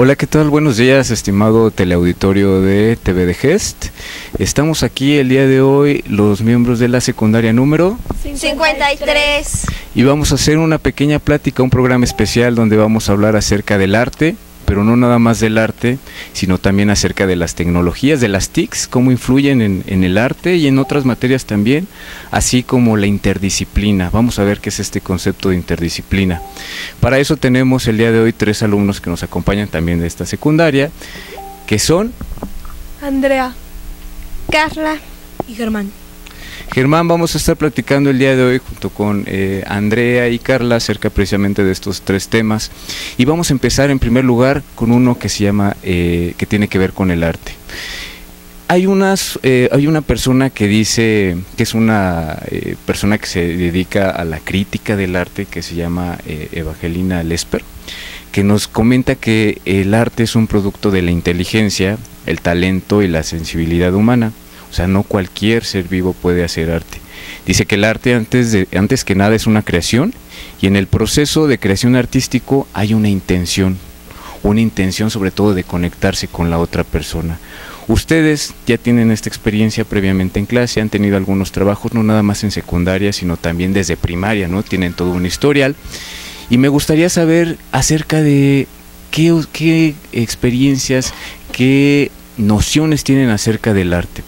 Hola, ¿qué tal? Buenos días, estimado teleauditorio de TV de Gest. Estamos aquí el día de hoy, los miembros de la secundaria número 53. Y vamos a hacer una pequeña plática, un programa especial donde vamos a hablar acerca del arte, pero no nada más del arte, sino también acerca de las tecnologías, de las TICs, cómo influyen en el arte y en otras materias también, así como la interdisciplina. Vamos a ver qué es este concepto de interdisciplina. Para eso tenemos el día de hoy 3 alumnos que nos acompañan también de esta secundaria, que son Andrea, Carla y Germán. Germán, vamos a estar platicando el día de hoy junto con Andrea y Carla acerca precisamente de estos 3 temas, y vamos a empezar en primer lugar con uno que se llama, que tiene que ver con el arte. Hay una persona que dice que es una persona que se dedica a la crítica del arte, que se llama Evangelina Lesper, que nos comenta que el arte es un producto de la inteligencia, el talento y la sensibilidad humana. O sea, no cualquier ser vivo puede hacer arte. Dice que el arte antes que nada es una creación, y en el proceso de creación artístico hay una intención sobre todo de conectarse con la otra persona. Ustedes ya tienen esta experiencia previamente en clase, han tenido algunos trabajos, no nada más en secundaria, sino también desde primaria, ¿no? Tienen todo un historial, y me gustaría saber acerca de qué experiencias, qué nociones tienen acerca del arte.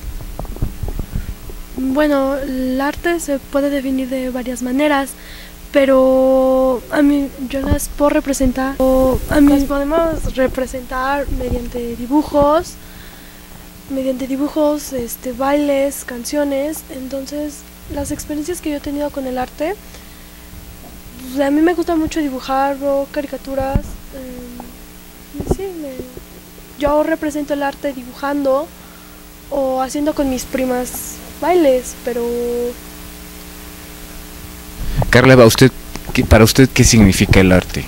Bueno, el arte se puede definir de varias maneras, pero yo las puedo representar, las podemos representar mediante dibujos, bailes, canciones. Entonces, las experiencias que yo he tenido con el arte, pues, a mí me gusta mucho dibujar, caricaturas, yo represento el arte dibujando o haciendo con mis primas bailes, pero... Carla, para usted, ¿qué significa el arte?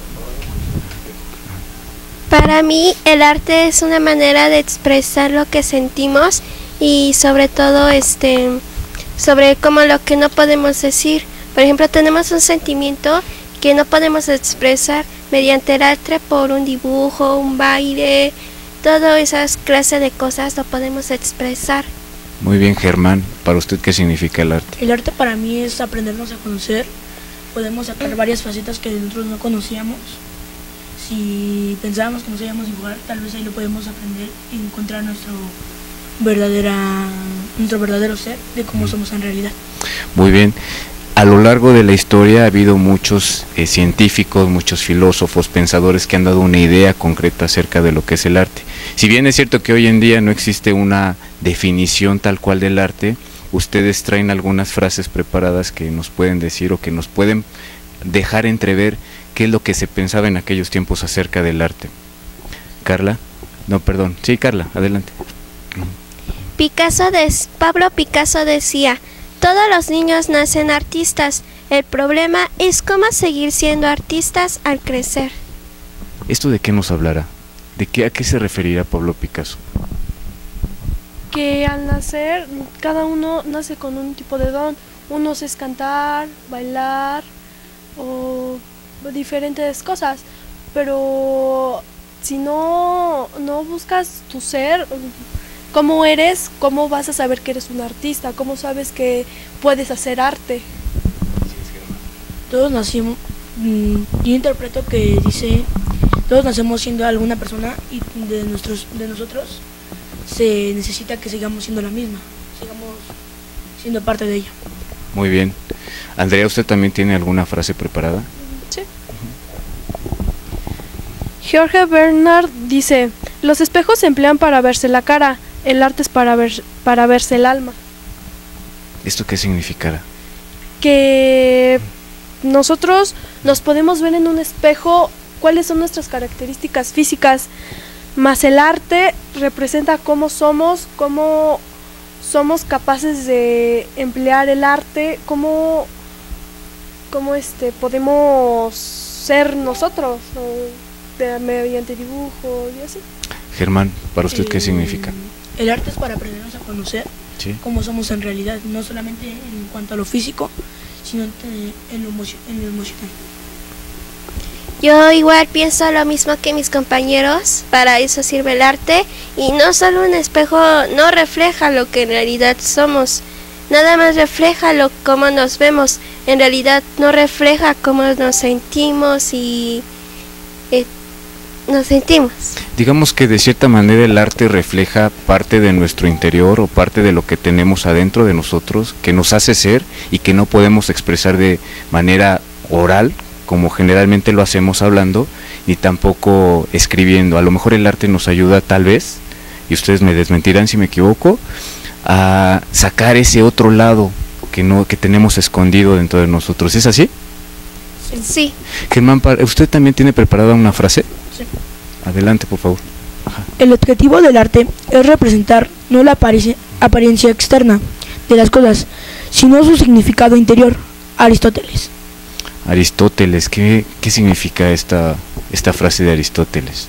Para mí el arte es una manera de expresar lo que sentimos, y sobre todo sobre como lo que no podemos decir. Por ejemplo, tenemos un sentimiento que no podemos expresar mediante el arte por un dibujo, un baile, todas esas clases de cosas lo podemos expresar. Muy bien, Germán, ¿para usted qué significa el arte? El arte para mí es aprendernos a conocer. Podemos sacar varias facetas que nosotros no conocíamos. Si pensábamos que no sabíamos dibujar, tal vez ahí lo podemos aprender y encontrar nuestro verdadero ser, de cómo somos en realidad. Muy bien. A lo largo de la historia ha habido muchos científicos, muchos filósofos, pensadores que han dado una idea concreta acerca de lo que es el arte. Si bien es cierto que hoy en día no existe una definición tal cual del arte, ustedes traen algunas frases preparadas que nos pueden decir o que nos pueden dejar entrever qué es lo que se pensaba en aquellos tiempos acerca del arte. Carla, no, perdón, sí, Carla, adelante. Pablo Picasso decía: todos los niños nacen artistas, el problema es cómo seguir siendo artistas al crecer. ¿Esto de qué nos hablará? ¿A qué se referirá Pablo Picasso? Que al nacer, cada uno nace con un tipo de don. Unos es cantar, bailar o diferentes cosas, pero si no buscas tu ser, cómo eres, cómo vas a saber que eres un artista, cómo sabes que puedes hacer arte. Todos nacimos, yo interpreto que dice, todos nacemos siendo alguna persona, y de nosotros se necesita que sigamos siendo la misma, sigamos siendo parte de ella. Muy bien. Andrea, ¿usted también tiene alguna frase preparada? Sí. Jorge Bernard dice: los espejos se emplean para verse la cara, el arte es para verse el alma. ¿Esto qué significará? Que nosotros nos podemos ver en un espejo cuáles son nuestras características físicas, más el arte representa cómo somos capaces de emplear el arte, cómo podemos ser nosotros, mediante dibujo y así. Germán, ¿para usted qué significa? El arte es para aprendernos a conocer, ¿sí?, cómo somos en realidad, no solamente en cuanto a lo físico, sino en lo emocional. Yo igual pienso lo mismo que mis compañeros, para eso sirve el arte, y no solo un espejo no refleja lo que en realidad somos, nada más refleja cómo nos vemos, en realidad no refleja cómo nos sentimos y nos sentimos. Digamos que de cierta manera el arte refleja parte de nuestro interior o parte de lo que tenemos adentro de nosotros, que nos hace ser y que no podemos expresar de manera oral, como generalmente lo hacemos hablando, ni tampoco escribiendo. A lo mejor el arte nos ayuda tal vez, y ustedes me desmentirán si me equivoco, a sacar ese otro lado que tenemos escondido dentro de nosotros. ¿Es así? Sí. Germán, ¿usted también tiene preparada una frase? Sí. Adelante, por favor. Ajá. El objetivo del arte es representar no la apariencia externa de las cosas, sino su significado interior. Aristóteles. Aristóteles, ¿qué significa esta frase de Aristóteles?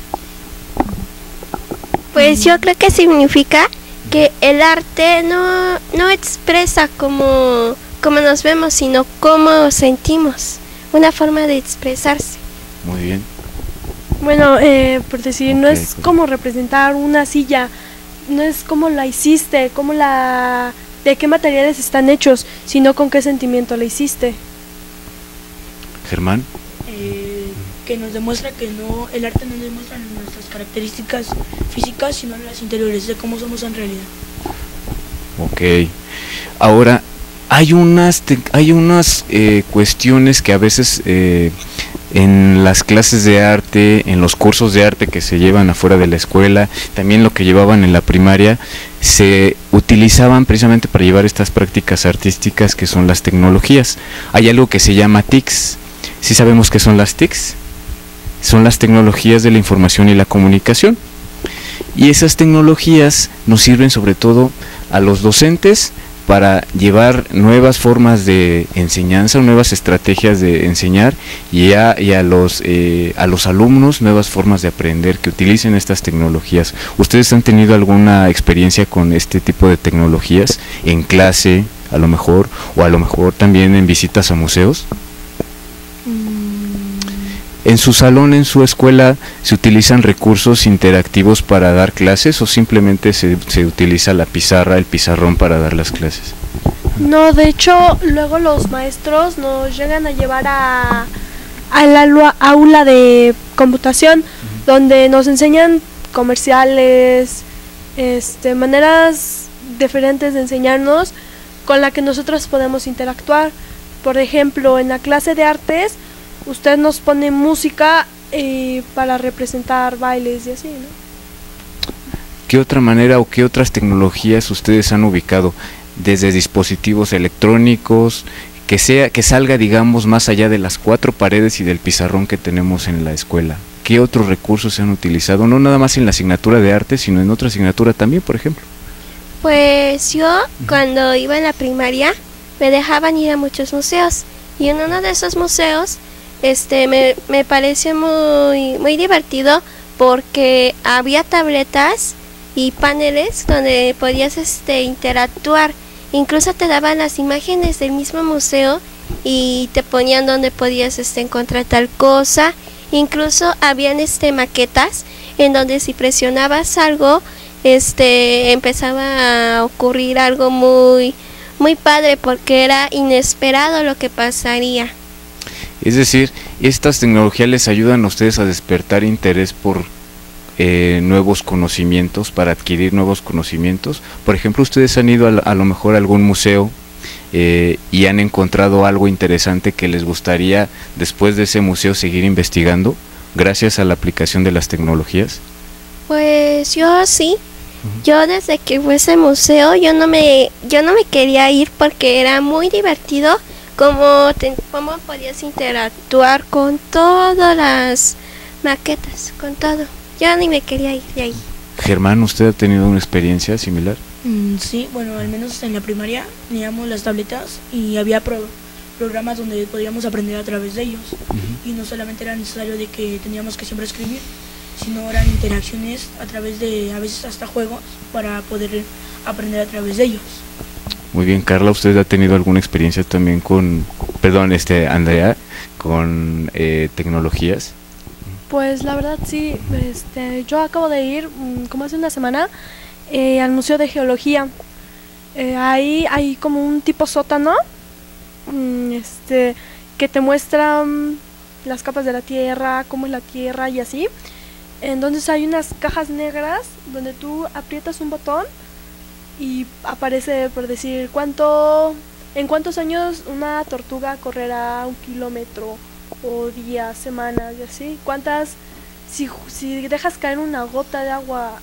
Pues yo creo que significa que el arte no expresa cómo nos vemos, sino cómo sentimos, una forma de expresarse. Muy bien. Bueno, por decir, no es como representar una silla, no es cómo la hiciste, de qué materiales están hechos, sino con qué sentimiento la hiciste. Germán. Que nos demuestra que el arte no demuestra nuestras características físicas, sino las interiores, de cómo somos en realidad. Ok. Ahora, hay unas cuestiones que a veces en las clases de arte, en los cursos de arte que se llevan afuera de la escuela, también lo que llevaban en la primaria, se utilizaban precisamente para llevar estas prácticas artísticas que son las tecnologías. Hay algo que se llama TICs. ¿Sí sabemos qué son las TICs? Son las tecnologías de la información y la comunicación. Y esas tecnologías nos sirven sobre todo a los docentes para llevar nuevas formas de enseñanza, nuevas estrategias de enseñar y a los alumnos nuevas formas de aprender que utilicen estas tecnologías. ¿Ustedes han tenido alguna experiencia con este tipo de tecnologías en clase, a lo mejor, o a lo mejor también en visitas a museos? ¿En su salón, en su escuela, se utilizan recursos interactivos para dar clases o simplemente se utiliza la pizarra, el pizarrón para dar las clases? No, de hecho, luego los maestros nos llegan a llevar al aula de computación, donde nos enseñan comerciales, maneras diferentes de enseñarnos con la que nosotros podemos interactuar. Por ejemplo, en la clase de artes, usted nos pone música para representar bailes y así, ¿no? ¿Qué otra manera o qué otras tecnologías ustedes han ubicado? Desde dispositivos electrónicos, que salga, digamos, más allá de las 4 paredes y del pizarrón que tenemos en la escuela. ¿Qué otros recursos se han utilizado? No nada más en la asignatura de arte, sino en otra asignatura también, por ejemplo. Pues yo, cuando iba en la primaria, me dejaban ir a muchos museos, y en uno de esos museos me pareció muy divertido, porque había tabletas y paneles donde podías interactuar. Incluso te daban las imágenes del mismo museo y te ponían donde podías encontrar tal cosa. Incluso habían maquetas en donde si presionabas algo empezaba a ocurrir algo muy padre, porque era inesperado lo que pasaría. Es decir, estas tecnologías les ayudan a ustedes a despertar interés por nuevos conocimientos, para adquirir nuevos conocimientos. Por ejemplo, ustedes han ido a lo mejor a algún museo y han encontrado algo interesante que les gustaría después de ese museo seguir investigando gracias a la aplicación de las tecnologías. Pues yo sí. Yo desde que fue ese museo yo no me quería ir, porque era muy divertido cómo podías interactuar con todas las maquetas, con todo. Yo ni me quería ir de ahí. Germán, ¿usted ha tenido una experiencia similar? Sí, bueno, al menos en la primaria teníamos las tabletas y había programas donde podíamos aprender a través de ellos. Y no solamente era necesario de que teníamos que siempre escribir, sino eran interacciones a través de, a veces hasta juegos, para poder aprender a través de ellos. Muy bien, Carla, ¿usted ha tenido alguna experiencia también con perdón, Andrea, con tecnologías? Pues la verdad sí, yo acabo de ir, como hace una semana, al Museo de Geología. Ahí hay como un tipo sótano, que te muestra las capas de la Tierra, cómo es la Tierra y así. Entonces hay unas cajas negras donde tú aprietas un botón y aparece, por decir, en cuántos años una tortuga correrá 1 kilómetro, o días, semanas y así. Si dejas caer una gota de agua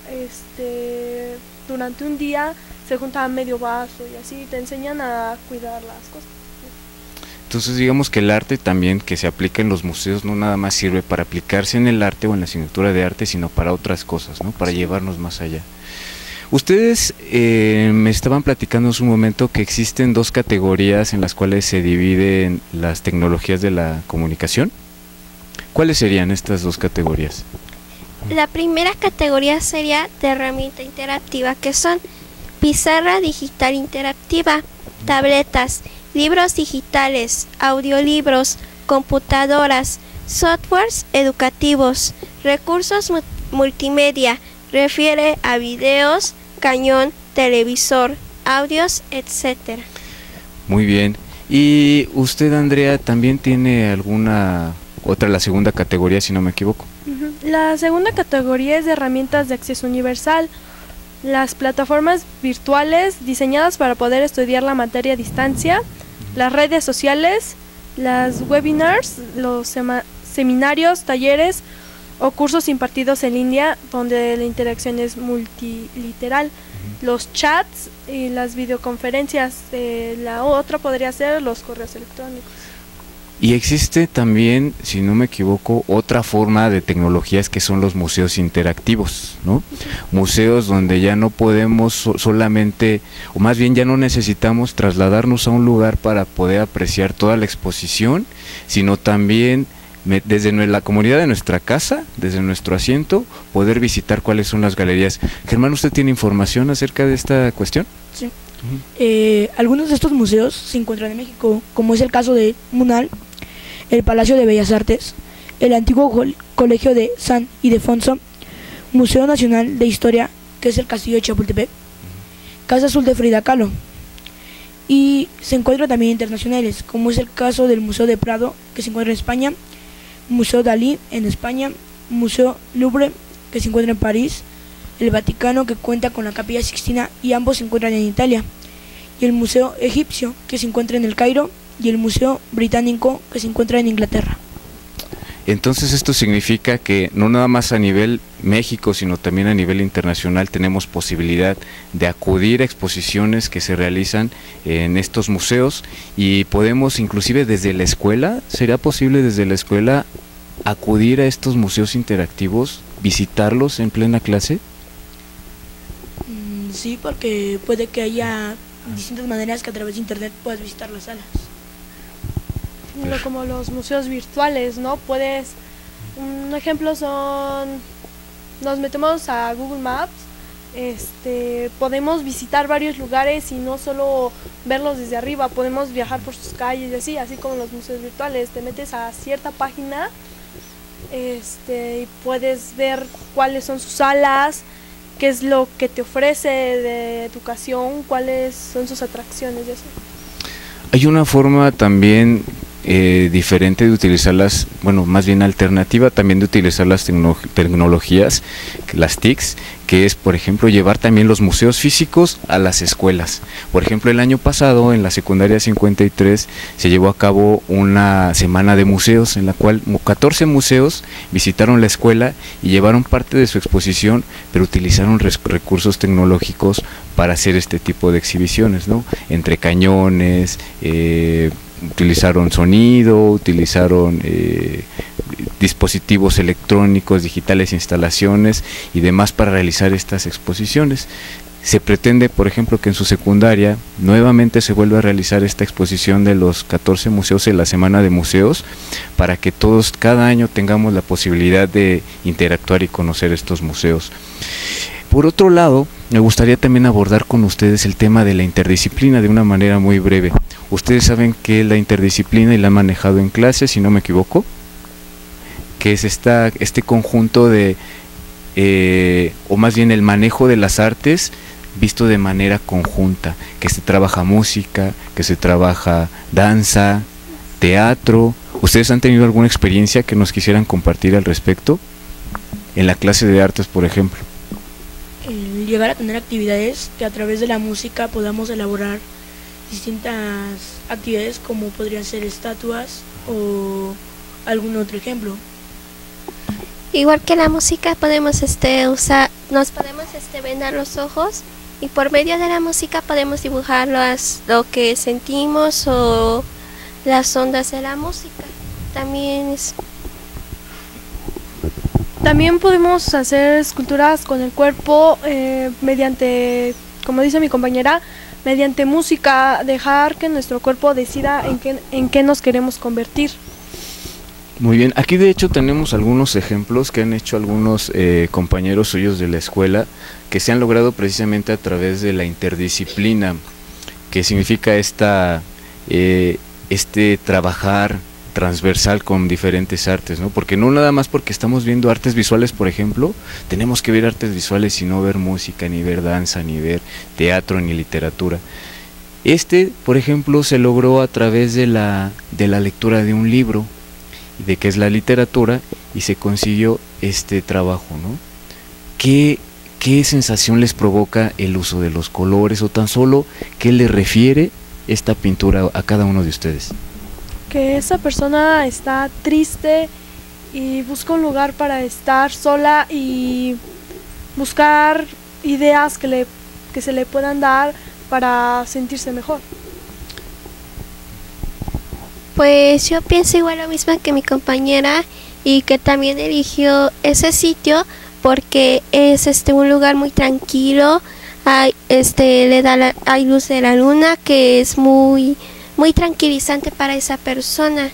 durante un día, se junta a medio vaso y así te enseñan a cuidar las cosas. Entonces digamos que el arte también que se aplica en los museos no nada más sirve para aplicarse en el arte o en la asignatura de arte, sino para otras cosas, ¿no? Para llevarnos más allá. Ustedes me estaban platicando hace un momento que existen 2 categorías en las cuales se dividen las tecnologías de la comunicación. ¿Cuáles serían estas 2 categorías? La primera categoría sería de herramienta interactiva, que son pizarra digital interactiva, tabletas, libros digitales, audiolibros, computadoras, softwares educativos, recursos multimedia, refiere a videos, cañón, televisor, audios, etcétera. Muy bien. ¿Y usted, Andrea, también tiene alguna otra, la segunda categoría, si no me equivoco? La segunda categoría es de herramientas de acceso universal. Las plataformas virtuales diseñadas para poder estudiar la materia a distancia, las redes sociales, las webinars, los seminarios, talleres o cursos impartidos en línea donde la interacción es multiliteral, los chats y las videoconferencias. La otra podría ser los correos electrónicos. Y existe también, si no me equivoco, otra forma de tecnologías que son los museos interactivos, ¿no? Museos donde ya no podemos solamente, o más bien ya no necesitamos trasladarnos a un lugar para poder apreciar toda la exposición, sino también desde la comodidad de nuestra casa, desde nuestro asiento, poder visitar cuáles son las galerías. Germán, ¿usted tiene información acerca de esta cuestión? Sí. Algunos de estos museos se encuentran en México, como es el caso de Munal, el Palacio de Bellas Artes, el antiguo Colegio de San Ildefonso, Museo Nacional de Historia, que es el Castillo de Chapultepec, Casa Azul de Frida Kahlo, y se encuentran también internacionales, como es el caso del Museo de Prado, que se encuentra en España, Museo Dalí en España, Museo Louvre, que se encuentra en París, el Vaticano, que cuenta con la Capilla Sixtina, y ambos se encuentran en Italia, y el Museo Egipcio, que se encuentra en el Cairo, y el Museo Británico, que se encuentra en Inglaterra. Entonces esto significa que no nada más a nivel México, sino también a nivel internacional tenemos posibilidad de acudir a exposiciones que se realizan en estos museos, y podemos inclusive desde la escuela, ¿sería posible desde la escuela acudir a estos museos interactivos, visitarlos en plena clase? Sí, porque puede que haya distintas maneras que a través de internet puedas visitar las salas. Como los museos virtuales, ¿no? Un ejemplo nos metemos a Google Maps, podemos visitar varios lugares y no solo verlos desde arriba, podemos viajar por sus calles y así como los museos virtuales. Te metes a cierta página, y puedes ver cuáles son sus salas, qué es lo que te ofrece de educación, cuáles son sus atracciones y así. Hay una forma también diferente de utilizarlas, bueno, más bien alternativa también de utilizar las tecnologías, las TICs, que es, por ejemplo, llevar también los museos físicos a las escuelas. Por ejemplo, el año pasado en la secundaria 53 se llevó a cabo una semana de museos en la cual 14 museos visitaron la escuela y llevaron parte de su exposición, pero utilizaron recursos tecnológicos para hacer este tipo de exhibiciones, ¿no? Entre cañones, utilizaron sonido, utilizaron dispositivos electrónicos, digitales, instalaciones y demás para realizar estas exposiciones. Se pretende, por ejemplo, que en su secundaria nuevamente se vuelva a realizar esta exposición de los 14 museos en la semana de museos, para que todos cada año tengamos la posibilidad de interactuar y conocer estos museos. Por otro lado, me gustaría también abordar con ustedes el tema de la interdisciplina de una manera muy breve. Ustedes saben que es la interdisciplina y la han manejado en clase, si no me equivoco, que es este conjunto de, o más bien el manejo de las artes visto de manera conjunta, que se trabaja música, que se trabaja danza, teatro. ¿Ustedes han tenido alguna experiencia que nos quisieran compartir al respecto? En la clase de artes, por ejemplo. El llegar a tener actividades que a través de la música podamos elaborar distintas actividades como podrían ser estatuas o algún otro ejemplo. Igual que la música podemos nos podemos vendar los ojos y por medio de la música podemos dibujar lo que sentimos o las ondas de la música. También podemos hacer esculturas con el cuerpo mediante, como dice mi compañera, mediante música, dejar que nuestro cuerpo decida en qué nos queremos convertir. Muy bien, aquí de hecho tenemos algunos ejemplos que han hecho algunos compañeros suyos de la escuela que se han logrado precisamente a través de la interdisciplina, que significa este trabajar transversal con diferentes artes, ¿no? Porque no nada más porque estamos viendo artes visuales, por ejemplo, tenemos que ver artes visuales y no ver música, ni ver danza, ni ver teatro, ni literatura. Por ejemplo, se logró a través de la lectura de un libro, de qué es la literatura, y se consiguió este trabajo, ¿no? ¿Qué sensación les provoca el uso de los colores o tan solo qué le refiere esta pintura a cada uno de ustedes? Que esa persona está triste y busca un lugar para estar sola y buscar ideas que se le puedan dar para sentirse mejor. Pues yo pienso igual lo mismo que mi compañera y que también eligió ese sitio porque es un lugar muy tranquilo, hay luz de la luna que es muy tranquilizante para esa persona.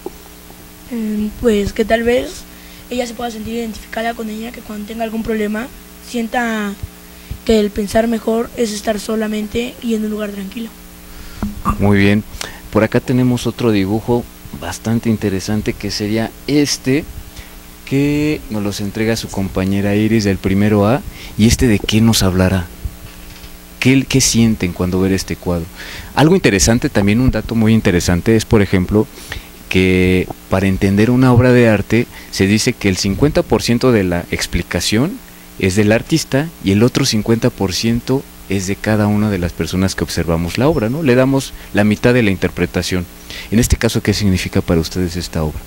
Pues que tal vez ella se pueda sentir identificada con ella, que cuando tenga algún problema sienta que el pensar mejor es estar solamente y en un lugar tranquilo. Muy bien, por acá tenemos otro dibujo bastante interesante que sería que nos los entrega su compañera Iris del primero A. ¿Y de qué nos hablará? ¿Qué sienten cuando ven este cuadro? Algo interesante, también un dato muy interesante es, por ejemplo, que para entender una obra de arte se dice que el 50% de la explicación es del artista y el otro 50% es de cada una de las personas que observamos la obra, ¿no? Le damos la mitad de la interpretación. En este caso, ¿qué significa para ustedes esta obra?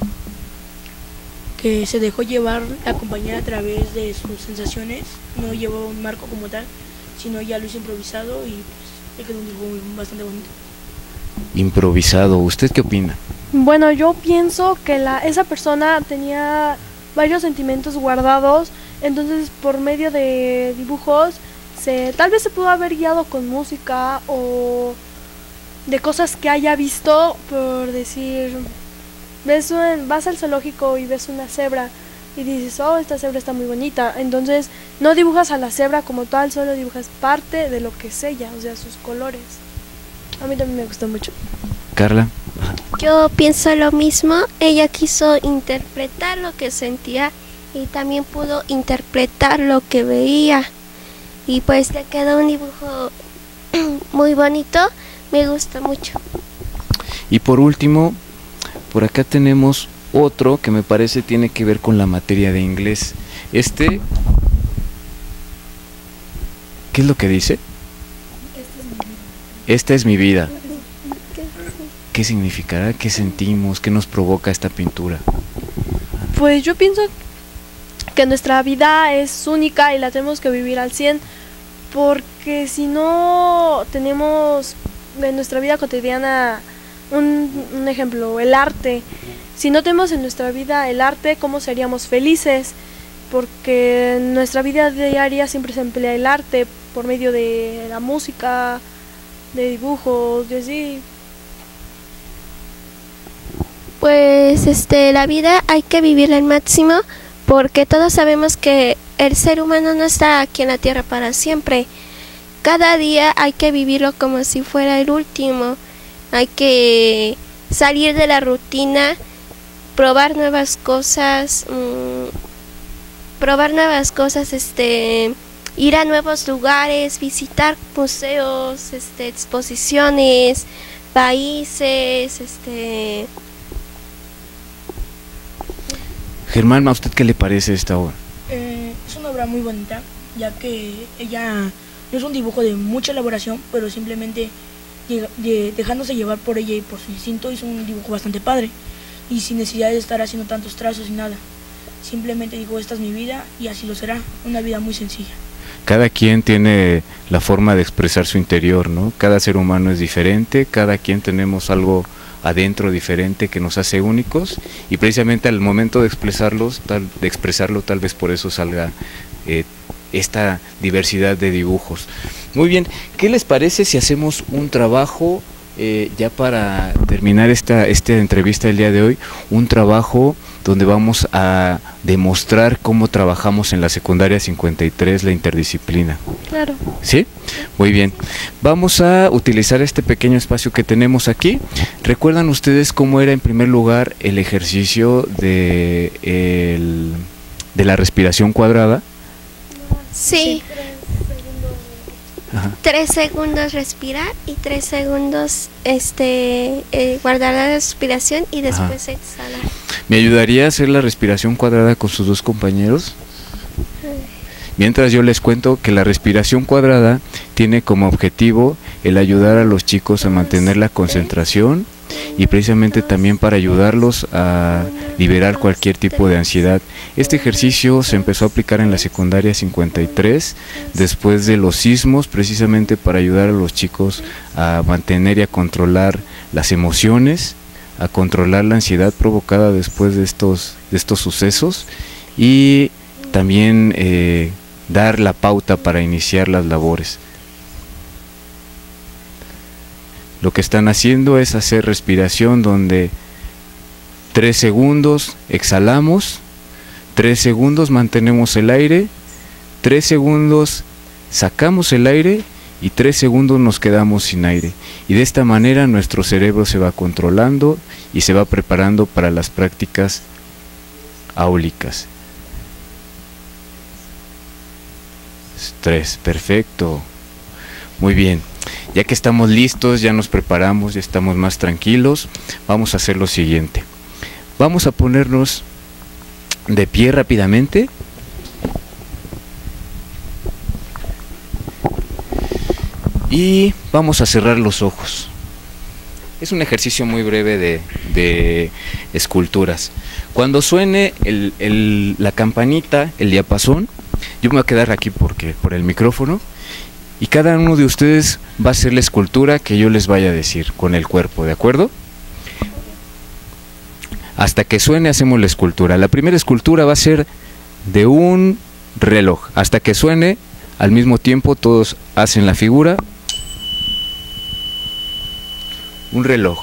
Que se dejó llevar la compañera a través de sus sensaciones, no llevó un marco como tal, sino ya lo hizo improvisado y pues, quedó un dibujo bastante bonito. Improvisado, ¿usted qué opina? Bueno, yo pienso que esa persona tenía varios sentimientos guardados, entonces por medio de dibujos tal vez se pudo haber guiado con música o de cosas que haya visto, por decir, vas al zoológico y ves una cebra y dices, oh, esta cebra está muy bonita, entonces no dibujas a la cebra como tal, solo dibujas parte de lo que es ella, o sea, sus colores. A mí también me gustó mucho. Carla. Yo pienso lo mismo, ella quiso interpretar lo que sentía y también pudo interpretar lo que veía y pues le quedó un dibujo muy bonito, me gusta mucho. Y por último, por acá tenemos otro que me parece tiene que ver con la materia de inglés. ¿Qué es lo que dice? Esta es mi vida. ¿Qué significará? ¿Qué sentimos? ¿Qué nos provoca esta pintura? Pues yo pienso que nuestra vida es única y la tenemos que vivir al 100, porque si no tenemos en nuestra vida cotidiana un ejemplo, el arte. Si no tenemos en nuestra vida el arte, ¿cómo seríamos felices? Porque en nuestra vida diaria siempre se emplea el arte por medio de la música, de dibujos y así. Pues la vida hay que vivirla al máximo porque todos sabemos que el ser humano no está aquí en la tierra para siempre. Cada día hay que vivirlo como si fuera el último hay que salir de la rutina, probar nuevas cosas, ir a nuevos lugares, visitar museos, exposiciones, países, Germán, ¿a usted qué le parece esta obra? Es una obra muy bonita, ya que ella no es un dibujo de mucha elaboración, pero simplemente dejándose llevar por ella y por su instinto hizo un dibujo bastante padre y sin necesidad de estar haciendo tantos trazos y nada. Simplemente dijo, esta es mi vida y así lo será, una vida muy sencilla. Cada quien tiene la forma de expresar su interior, ¿no? Cada ser humano es diferente, cada quien tenemos algo adentro diferente que nos hace únicos y precisamente al momento de expresarlo, tal vez por eso salga esta diversidad de dibujos. Muy bien, ¿qué les parece si hacemos un trabajo ya para terminar esta entrevista del día de hoy? Un trabajo donde vamos a demostrar cómo trabajamos en la secundaria 53 la interdisciplina. Claro. ¿Sí? Muy bien. Vamos a utilizar este pequeño espacio que tenemos aquí. ¿Recuerdan ustedes cómo era en primer lugar el ejercicio de la respiración cuadrada? Sí. Ajá. 3 segundos respirar y 3 segundos guardar la respiración y después exhalar. ¿Me ayudaría a hacer la respiración cuadrada con sus dos compañeros? Mientras yo les cuento que la respiración cuadrada tiene como objetivo el ayudar a los chicos a mantener la concentración y precisamente también para ayudarlos a liberar cualquier tipo de ansiedad. Este ejercicio se empezó a aplicar en la secundaria 53 después de los sismos, precisamente para ayudar a los chicos a mantener y a controlar las emociones, a controlar la ansiedad provocada después de estos sucesos y también dar la pauta para iniciar las labores. Lo que están haciendo es hacer respiración donde 3 segundos exhalamos, 3 segundos mantenemos el aire, 3 segundos sacamos el aire y 3 segundos nos quedamos sin aire. Y de esta manera nuestro cerebro se va controlando y se va preparando para las prácticas áulicas. 3, perfecto. Muy bien. Ya que estamos listos, ya nos preparamos, ya estamos más tranquilos, vamos a hacer lo siguiente. Vamos a ponernos de pie rápidamente. Y vamos a cerrar los ojos. Es un ejercicio muy breve de esculturas. Cuando suene la campanita, el diapasón, yo me voy a quedar aquí por el micrófono. Y cada uno de ustedes va a hacer la escultura que yo les vaya a decir con el cuerpo, ¿de acuerdo? Hasta que suene hacemos la escultura. La primera escultura va a ser de un reloj. Hasta que suene, al mismo tiempo todos hacen la figura. Un reloj.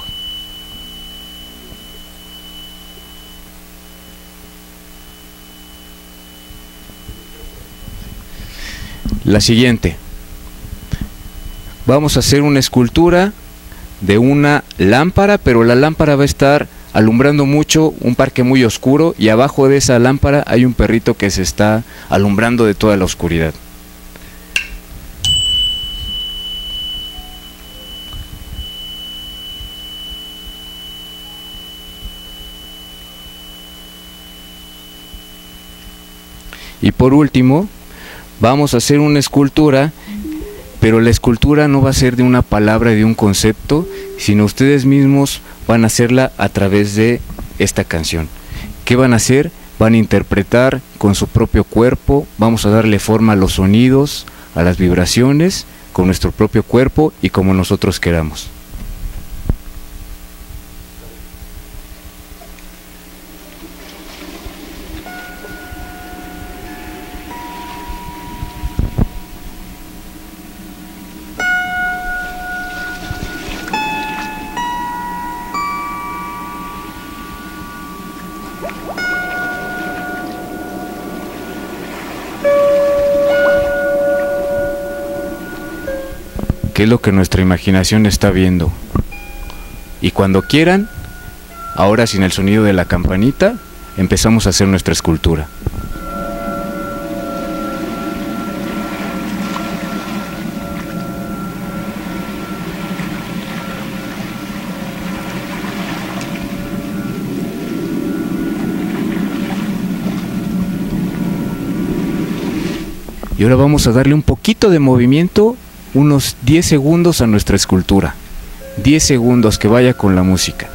La siguiente. Vamos a hacer una escultura de una lámpara, pero la lámpara va a estar alumbrando mucho, un parque muy oscuro, y abajo de esa lámpara hay un perrito que se está alumbrando de toda la oscuridad. Y por último, vamos a hacer una escultura, pero la escultura no va a ser de una palabra y de un concepto, sino ustedes mismos van a hacerla a través de esta canción. ¿Qué van a hacer? Van a interpretar con su propio cuerpo, vamos a darle forma a los sonidos, a las vibraciones, con nuestro propio cuerpo y como nosotros queramos. ¿Qué es lo que nuestra imaginación está viendo? Y cuando quieran, ahora sin el sonido de la campanita, empezamos a hacer nuestra escultura. Y ahora vamos a darle un poquito de movimiento, unos 10 segundos a nuestra escultura. 10 segundos que vaya con la música.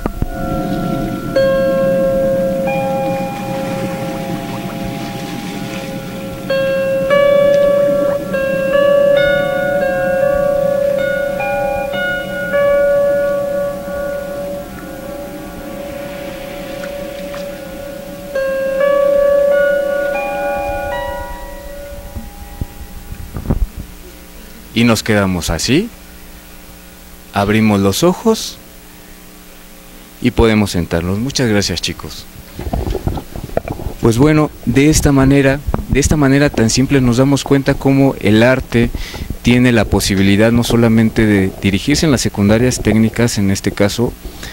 Y nos quedamos así, abrimos los ojos y podemos sentarnos. Muchas gracias, chicos. Pues bueno, de esta manera tan simple nos damos cuenta cómo el arte tiene la posibilidad no solamente de dirigirse en las secundarias técnicas, en este caso,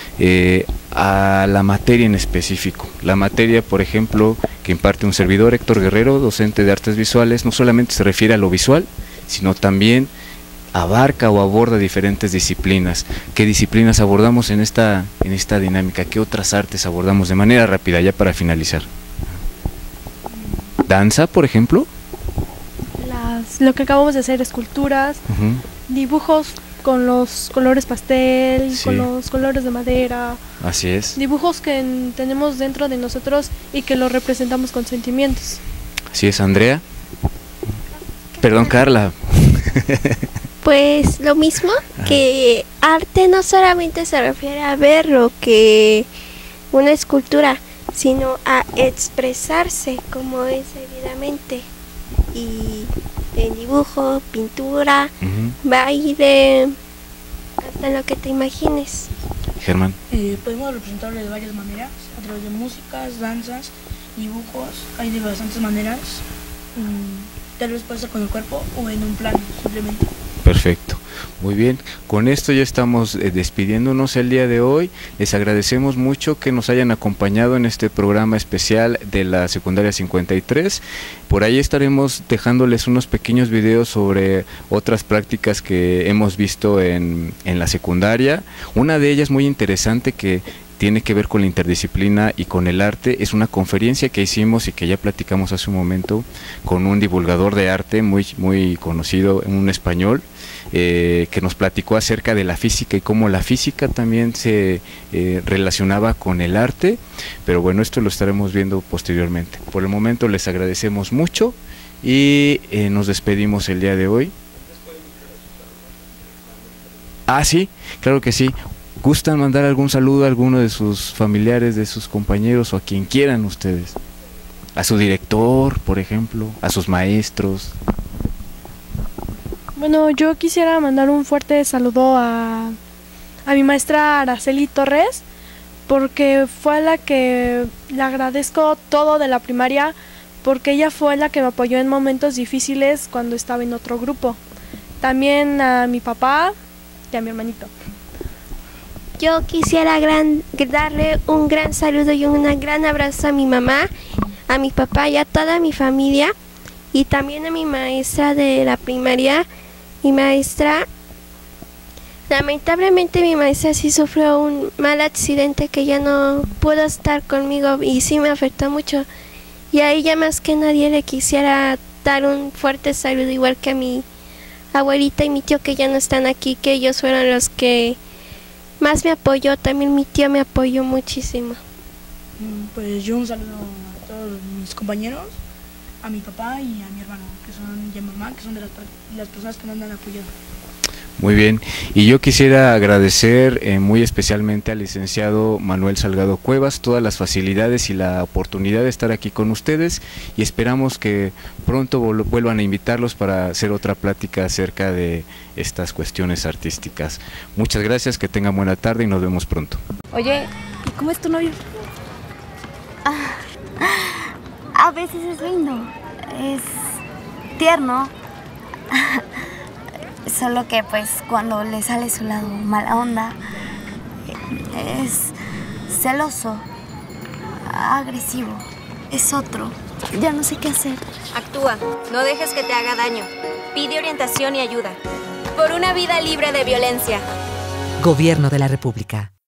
a la materia en específico. La materia, por ejemplo, que imparte un servidor, Héctor Guerrero, docente de artes visuales, no solamente se refiere a lo visual, sino también abarca o aborda diferentes disciplinas. ¿Qué disciplinas abordamos en esta dinámica? ¿Qué otras artes abordamos de manera rápida, ya para finalizar? ¿Danza, por ejemplo? Lo que acabamos de hacer, esculturas, dibujos con los colores pastel, Sí. con los colores de madera. Así es. Dibujos que tenemos dentro de nosotros y que los representamos con sentimientos. Así es, Andrea. Perdón, Carla. Pues lo mismo, que arte no solamente se refiere a ver lo que una escultura, sino a expresarse como es debidamente. Y en dibujo, pintura, baile, hasta lo que te imagines. Germán. Podemos representarlo de varias maneras, a través de músicas, danzas, dibujos, hay de bastantes maneras. Tal vez puede ser con el cuerpo o en un plano, simplemente. Perfecto, muy bien, con esto ya estamos despidiéndonos el día de hoy. Les agradecemos mucho que nos hayan acompañado en este programa especial de la secundaria 53. Por ahí estaremos dejándoles unos pequeños videos sobre otras prácticas que hemos visto en la secundaria. Una de ellas muy interesante que tiene que ver con la interdisciplina y con el arte, es una conferencia que hicimos y que ya platicamos hace un momento con un divulgador de arte muy conocido, un español, que nos platicó acerca de la física y cómo la física también se relacionaba con el arte, pero bueno, esto lo estaremos viendo posteriormente. Por el momento les agradecemos mucho y nos despedimos el día de hoy. Ah, sí, claro que sí. ¿Gustan mandar algún saludo a alguno de sus familiares, de sus compañeros o a quien quieran ustedes? A su director, por ejemplo, a sus maestros. Bueno, yo quisiera mandar un fuerte saludo a mi maestra Araceli Torres, porque fue la que le agradezco todo de la primaria, porque ella fue la que me apoyó en momentos difíciles cuando estaba en otro grupo. También a mi papá y a mi hermanito. Yo quisiera darle un gran saludo y un gran abrazo a mi mamá, a mi papá y a toda mi familia, y también a mi maestra de la primaria. Mi maestra, lamentablemente mi maestra sí sufrió un mal accidente que ya no pudo estar conmigo y sí me afectó mucho. Y a ella más que nadie le quisiera dar un fuerte saludo, igual que a mi abuelita y mi tío que ya no están aquí, que ellos fueron los que más me apoyó. También mi tío me apoyó muchísimo. Pues yo un saludo a todos mis compañeros, a mi papá y a mi hermano, y a mi mamá, que son de las personas que nos han apoyado. Muy bien, y yo quisiera agradecer muy especialmente al licenciado Manuel Salgado Cuevas todas las facilidades y la oportunidad de estar aquí con ustedes, y esperamos que pronto vuelvan a invitarlos para hacer otra plática acerca de estas cuestiones artísticas. Muchas gracias, que tengan buena tarde y nos vemos pronto. Oye, ¿y cómo es tu novio? A veces es lindo, es tierno, solo que pues cuando le sale su lado mala onda, Es celoso, agresivo, es otro. Ya no sé qué hacer. Actúa, no dejes que te haga daño. Pide orientación y ayuda. Por una vida libre de violencia. Gobierno de la República.